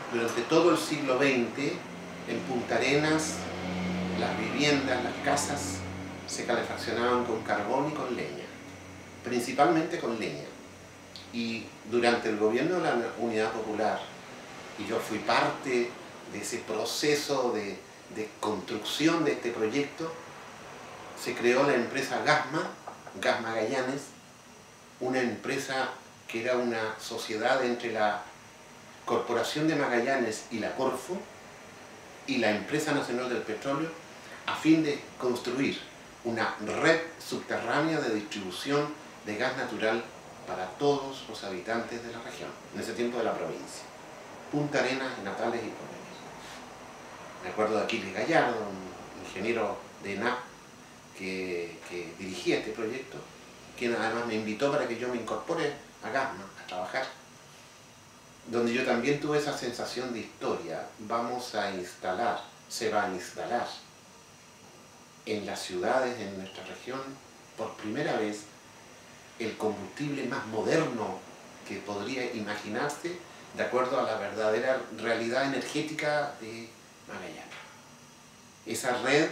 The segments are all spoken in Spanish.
Durante todo el siglo XX, en Punta Arenas, las viviendas, las casas, se calefaccionaban con carbón y con leña, principalmente con leña. Y durante el gobierno de la Unidad Popular, y yo fui parte de ese proceso de construcción de este proyecto, se creó la empresa Gasma Magallanes, una empresa que era una sociedad entre la Corporación de Magallanes y la Corfo y la Empresa Nacional del Petróleo, a fin de construir una red subterránea de distribución de gas natural para todos los habitantes de la región, en ese tiempo de la provincia. Punta Arenas, Natales y Porvenir. Me acuerdo de Aquiles Gallardo, un ingeniero de ENAP que dirigía este proyecto, quien además me invitó para que yo me incorpore a Gasma, a trabajar, donde yo también tuve esa sensación de historia. Vamos a instalar, se va a instalar en las ciudades, en nuestra región, por primera vez, el combustible más moderno que podría imaginarse, de acuerdo a la verdadera realidad energética de Magallanes. Esa red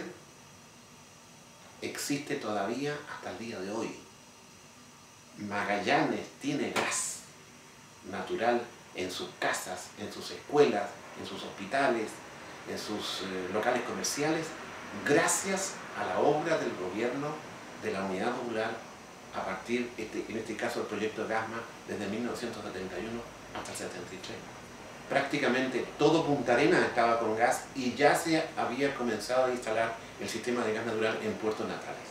existe todavía hasta el día de hoy. Magallanes tiene gas natural en sus casas, en sus escuelas, en sus hospitales, en sus locales comerciales, gracias a la obra del gobierno de la Unidad Popular a partir, en este caso, del proyecto Gasma, desde 1971 hasta el 73. Prácticamente todo Punta Arenas estaba con gas y ya se había comenzado a instalar el sistema de gas natural en Puerto Natales.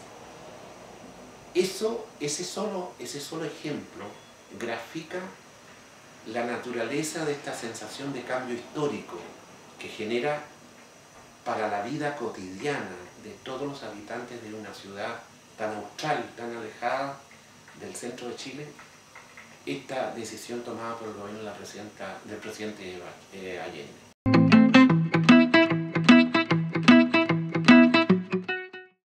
Ese solo ejemplo grafica la naturaleza de esta sensación de cambio histórico que genera para la vida cotidiana de todos los habitantes de una ciudad tan austral, tan alejada del centro de Chile, esta decisión tomada por el gobierno del presidente Allende.